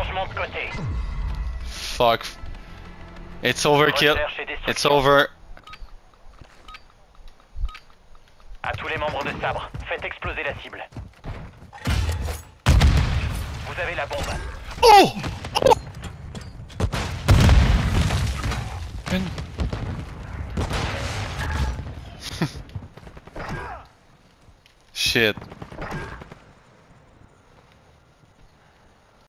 Changement de côté. Fuck. It's overkill. Recherche et destruction. It's over. À tous les membres de Sabre, faites exploser la cible. Vous avez la bombe. Oh! Shit.